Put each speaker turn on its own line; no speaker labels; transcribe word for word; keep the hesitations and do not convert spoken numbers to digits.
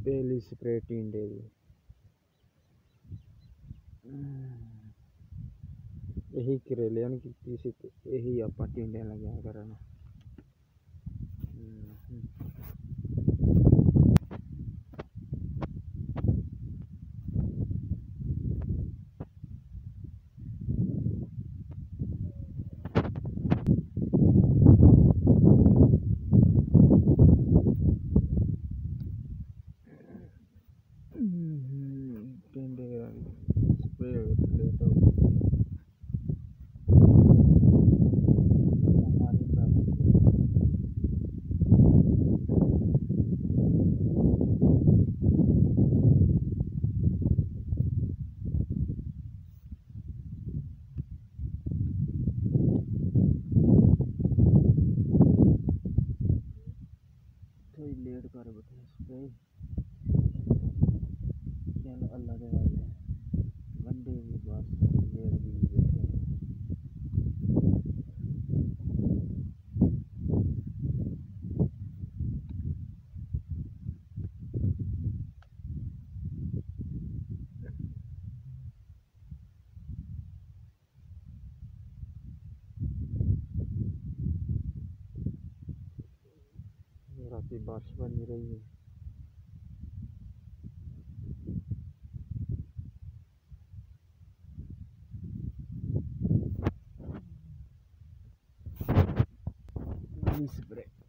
پہلی سپرے ٹینڈے دی یہی کریلیاں کی سی تے یہی آپ ٹینڈے لگیا کرنا ٹینڈے سپرے لیٹ ہو تھوڑی لیٹ کر بیٹھے سپرے چلو اللہ دے والے بندے بھی بس لیٹ بھی بیٹھے راتی بارش بنی رہی ہے سپرے